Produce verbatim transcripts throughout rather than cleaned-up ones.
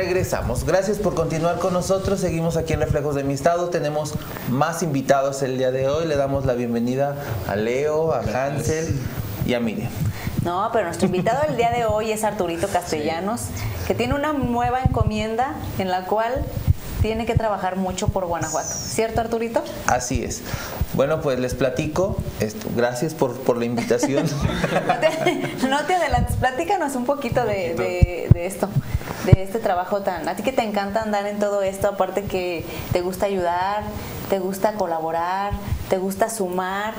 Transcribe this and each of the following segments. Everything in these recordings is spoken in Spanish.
regresamos. Gracias por continuar con nosotros. Seguimos aquí en Reflejos de mi Estado. Tenemos más invitados el día de hoy. Le damos la bienvenida a Leo, a Hansel y a Miriam. No, pero nuestro invitado el día de hoy es Arturito Castellanos, sí. que tiene una nueva encomienda en la cual tiene que trabajar mucho por Guanajuato. ¿Cierto, Arturito? Así es. Bueno, pues les platico. Esto, gracias por, por la invitación. no, te, no te adelantes, platícanos un poquito de, de, de esto, de este trabajo tan... A ti que te encanta andar en todo esto, aparte que te gusta ayudar, te gusta colaborar, te gusta sumar.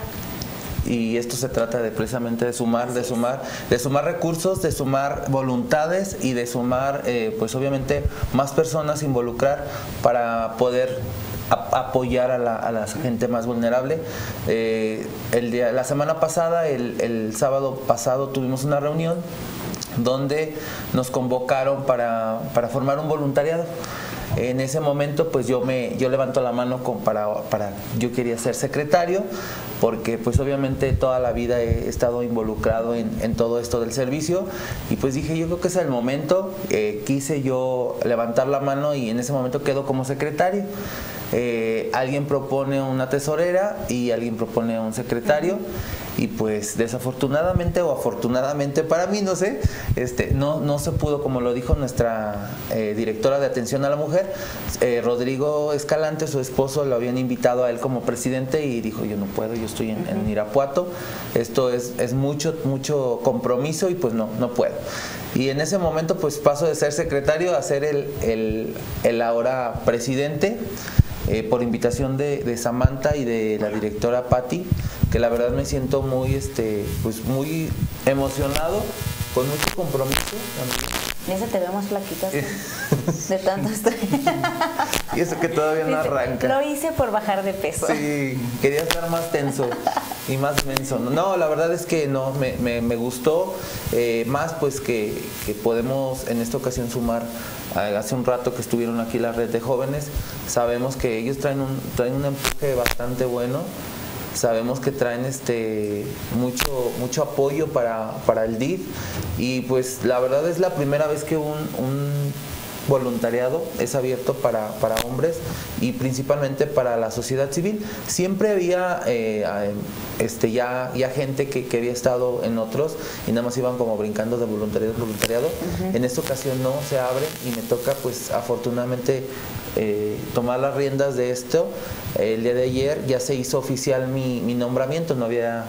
Y esto se trata de precisamente de sumar, de sumar, de sumar recursos, de sumar voluntades y de sumar, eh, pues obviamente, más personas involucrar para poder a, apoyar a la, a la gente más vulnerable. Eh, el día, la semana pasada, el, el sábado pasado, tuvimos una reunión donde nos convocaron para, para formar un voluntariado. En ese momento pues yo me yo levanto la mano con, para, para yo quería ser secretario, porque pues obviamente toda la vida he estado involucrado en, en todo esto del servicio, y pues dije yo creo que es el momento. Eh, quise yo levantar la mano y en ese momento quedo como secretario. Eh, alguien propone una tesorera y alguien propone un secretario, y pues desafortunadamente o afortunadamente para mí, no sé, este, no, no se pudo, como lo dijo nuestra eh, directora de atención a la mujer, eh, Rodrigo Escalante, su esposo, lo habían invitado a él como presidente y dijo yo no puedo, yo estoy en, en Irapuato, esto es, es mucho, mucho compromiso y pues no, no puedo. Y en ese momento pues paso de ser secretario a ser el, el, el ahora presidente. Eh, por invitación de, de Samantha y de la directora Patti, que la verdad me siento muy, este, pues muy emocionado, con mucho compromiso. Y eso te vemos flaquita de tanto estoy. Y eso que todavía no arranca. Lo hice por bajar de peso. Sí, quería estar más tenso y más menso. No, la verdad es que no, me, me, me gustó eh, más pues que, que podemos en esta ocasión sumar. Hace un rato que estuvieron aquí la red de jóvenes, sabemos que ellos traen un, traen un empuje bastante bueno, sabemos que traen este mucho, mucho apoyo para, para el D I F, y pues la verdad es la primera vez que un, un voluntariado es abierto para, para hombres y principalmente para la sociedad civil. Siempre había eh, este, ya, ya gente que, que había estado en otros y nada más iban como brincando de voluntariado en voluntariado. Uh-huh. En esta ocasión no, se abre y me toca pues afortunadamente eh, tomar las riendas de esto. El día de ayer ya se hizo oficial mi, mi nombramiento, no había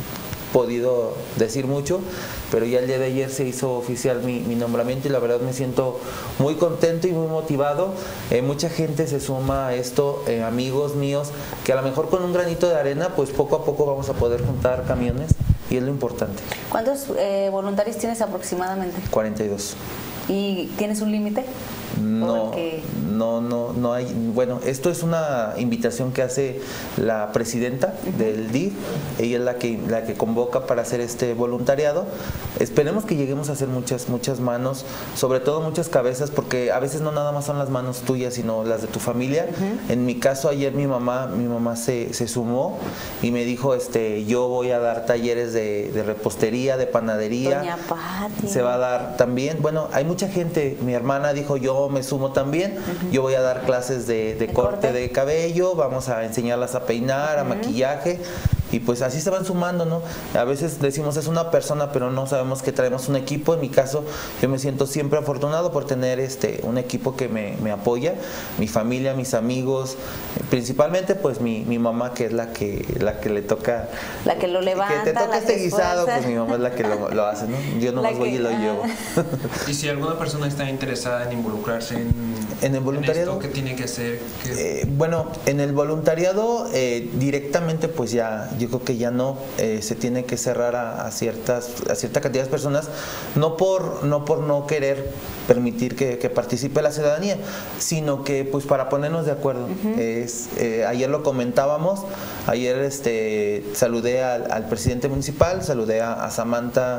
podido decir mucho, pero ya el día de ayer se hizo oficial mi, mi nombramiento y la verdad me siento muy contento y muy motivado. Eh, mucha gente se suma a esto, eh, amigos míos, que a lo mejor con un granito de arena pues poco a poco vamos a poder juntar camiones y es lo importante. ¿Cuántos eh, voluntarios tienes aproximadamente? cuarenta y dos. ¿Y tienes un límite? No, no, no, no hay. Bueno, esto es una invitación que hace la presidenta uh-huh. del D I F. Ella es la que, la que convoca para hacer este voluntariado. Esperemos que lleguemos a hacer muchas, muchas manos, sobre todo muchas cabezas, porque a veces no nada más son las manos tuyas, sino las de tu familia. Uh-huh. En mi caso, ayer mi mamá, mi mamá se, se sumó y me dijo, este, yo voy a dar talleres de, de repostería, de panadería. Doña Pati. Se va a dar también. Bueno, hay mucha gente. Mi hermana dijo, yo me sumo también, uh-huh. yo voy a dar clases de, de, de corte, corte de cabello, vamos a enseñarlas a peinar, uh-huh. a maquillaje, y pues así se van sumando, ¿no? A veces decimos es una persona, pero no sabemos que traemos un equipo. En mi caso, yo me siento siempre afortunado por tener este un equipo que me, me apoya, mi familia, mis amigos, principalmente pues mi, mi mamá, que es la que la que le toca, la que lo levanta, que te toca este guisado, esfuerza. Pues mi mamá es la que lo, lo hace, ¿no? Yo no más voy y lo llevo. Y si alguna persona está interesada en involucrarse en, en el voluntariado, en esto, ¿qué tiene que hacer? ¿Qué? Eh, bueno, en el voluntariado eh, directamente pues ya yo creo que ya no eh, se tiene que cerrar a, a ciertas a cierta cantidad de personas, no por no por no querer permitir que, que participe la ciudadanía, sino que pues para ponernos de acuerdo. Uh-huh. es, eh, ayer lo comentábamos, ayer este saludé al, al presidente municipal, saludé a, a Samantha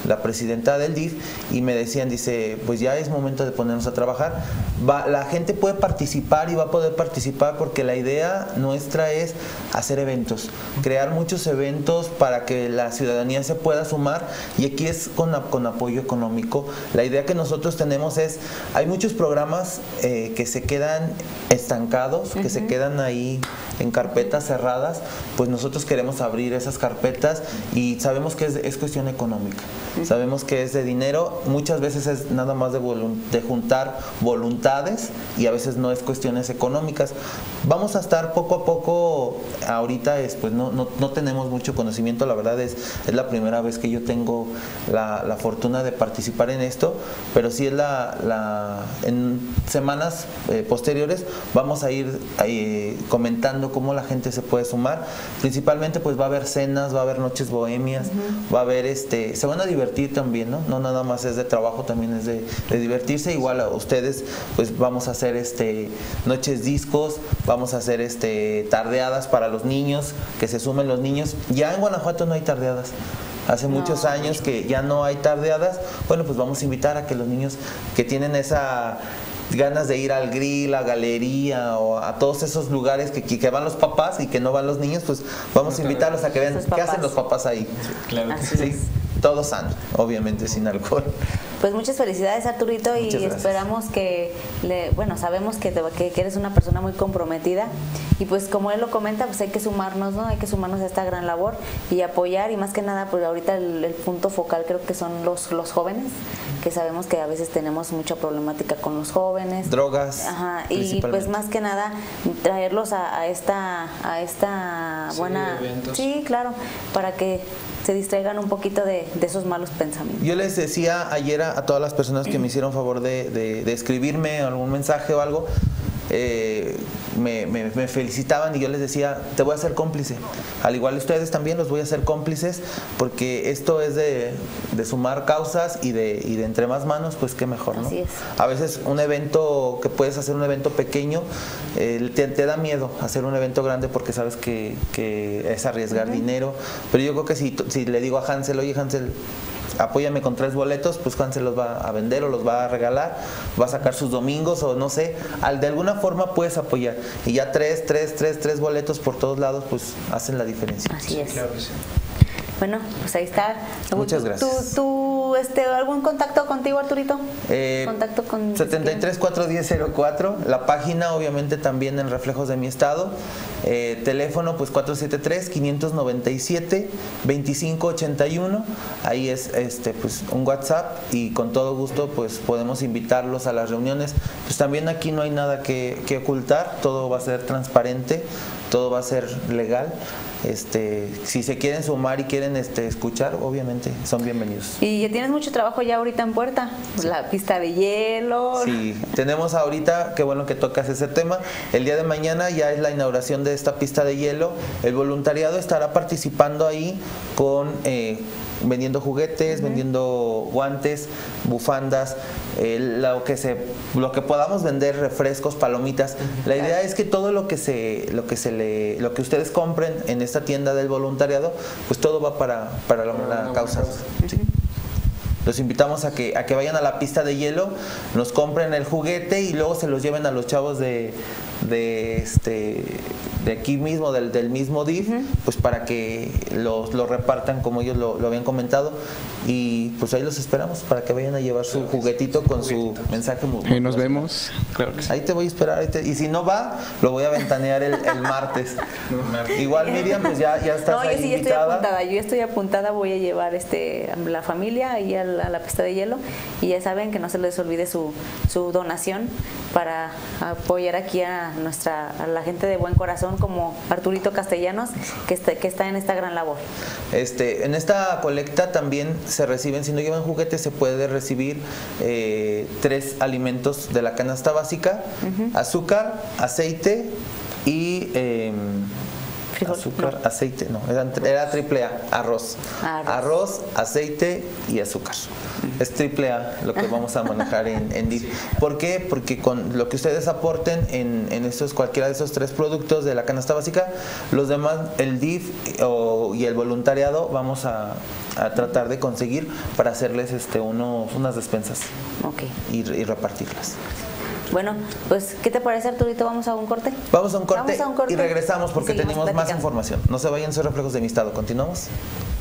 la presidenta del D I F, y me decían, dice, pues ya es momento de ponernos a trabajar. Va, la gente puede participar y va a poder participar porque la idea nuestra es hacer eventos, crear muchos eventos para que la ciudadanía se pueda sumar, y aquí es con, con apoyo económico. La idea que nosotros tenemos es, hay muchos programas eh, que se quedan estancados, uh-huh. que se quedan ahí en carpetas cerradas, pues nosotros queremos abrir esas carpetas y sabemos que es, es cuestión económica, uh-huh. sabemos que es de dinero, muchas veces es nada más de, de juntar voluntades y a veces no es cuestiones económicas. Vamos a estar poco a poco, ahorita es, pues no, no, no tenemos mucho conocimiento, la verdad es, es la primera vez que yo tengo la, la fortuna de participar en esto, pero sí es la, la en semanas eh, posteriores vamos a ir eh, comentando cómo la gente se puede sumar. Principalmente pues va a haber cenas, va a haber noches bohemias, uh-huh. va a haber este, se van a divertir también, ¿no? No nada más es de trabajo, también es de, de divertirse. Igual a ustedes pues vamos a hacer este noches discos, vamos a hacer este tardeadas para los niños, que se sumen los niños. Ya en Guanajuato no hay tardeadas. Hace no. muchos años que ya no hay tardeadas. Bueno, pues vamos a invitar a que los niños que tienen esa ganas de ir al grill, a galería o a todos esos lugares que, que van los papás y que no van los niños, pues vamos a invitarlos a que vean qué hacen los papás ahí. Sí, claro. Así sí, es. Todo sano, obviamente sin alcohol. Pues muchas felicidades, Arturito, y esperamos que, le, bueno, sabemos que, te, que eres una persona muy comprometida, y pues como él lo comenta, pues hay que sumarnos, ¿no? Hay que sumarnos a esta gran labor y apoyar, y más que nada, pues ahorita el, el punto focal creo que son los, los jóvenes, que sabemos que a veces tenemos mucha problemática con los jóvenes. Drogas. Ajá, y pues más que nada traerlos a, a esta, a esta sí, buena... eventos. Sí, claro, para que se distraigan un poquito de, de esos malos pensamientos. Yo les decía ayer a, a todas las personas que me hicieron favor de, de, de escribirme algún mensaje o algo, eh, me, me, me felicitaban y yo les decía, te voy a hacer cómplice. Al igual ustedes también los voy a hacer cómplices, porque esto es de, de sumar causas y de, y de entre más manos, pues qué mejor, ¿no? Así es. A veces un evento, que puedes hacer un evento pequeño, eh, te, te da miedo hacer un evento grande porque sabes que, que es arriesgar uh-huh. dinero, pero yo creo que si, si le digo a Hansel, oye Hansel, apóyame con tres boletos, pues Hansel los va a vender o los va a regalar, va a sacar sus domingos o no sé, al, de alguna forma puedes apoyar, y ya tres, tres, tres, tres boletos por todos lados, pues hacen la diferencia. Así es. Claro que sí. Bueno, pues ahí está. Muchas gracias. ¿Tú, tú este, algún contacto contigo, Arturito? Eh, contacto con... setenta y tres, cuatrocientos diez, cero cuatro, la página obviamente también en Reflejos de mi Estado, eh, teléfono pues cuatro siete tres, cinco nueve siete, dos cinco ocho uno, ahí es este pues un WhatsApp, y con todo gusto pues podemos invitarlos a las reuniones. Pues también aquí no hay nada que, que ocultar, todo va a ser transparente, todo va a ser legal. Este, si se quieren sumar y quieren este, escuchar, obviamente son bienvenidos. Y ya tienes mucho trabajo ya ahorita en puerta, sí. La pista de hielo. Sí, tenemos ahorita, qué bueno que tocas ese tema, el día de mañana ya es la inauguración de esta pista de hielo. El voluntariado estará participando ahí con... Eh, vendiendo juguetes, uh-huh. vendiendo guantes, bufandas, eh, lo que se, lo que podamos vender, refrescos, palomitas. Uh-huh. La idea es que todo lo que se, lo que se le, lo que ustedes compren en esta tienda del voluntariado, pues todo va para, para la, la uh-huh. causa. Uh-huh. Sí. Los invitamos a que, a que vayan a la pista de hielo, nos compren el juguete y luego se los lleven a los chavos de, de este de aquí mismo, del, del mismo D I F, uh-huh. pues para que los lo repartan como ellos lo, lo habían comentado, y pues ahí los esperamos para que vayan a llevar su juguetito con su mensaje muy, muy y nos vemos, claro que sí. Ahí te voy a esperar, ahí te, y si no va, lo voy a ventanear el, el martes. Igual Miriam, pues ya, ya estás no, ahí yo sí invitada. Estoy apuntada, yo estoy apuntada, voy a llevar este la familia ahí a la, a la pista de hielo, y ya saben que no se les olvide su, su donación para apoyar aquí a nuestra a la gente de buen corazón como Arturito Castellanos, que está, que está en esta gran labor. Este, en esta colecta también se reciben, si no llevan juguetes, se puede recibir eh, tres alimentos de la canasta básica, uh-huh. azúcar, aceite y eh, azúcar, no. aceite, no, era, era triple A, arroz. arroz. Arroz, aceite y azúcar. Es triple A lo que vamos a manejar en, en D I F. ¿Por qué? Porque con lo que ustedes aporten en, en esos, cualquiera de esos tres productos de la canasta básica, los demás, el D I F o, y el voluntariado, vamos a, a tratar de conseguir para hacerles este unos, unas despensas Ok. y, y repartirlas. Bueno, pues, ¿qué te parece, Arturito? ¿Vamos a un corte? Vamos a un corte, Vamos a un corte y regresamos porque y seguimos tenemos más platicando. información. No se vayan, soy Reflejos de mi Estado. ¿Continuamos?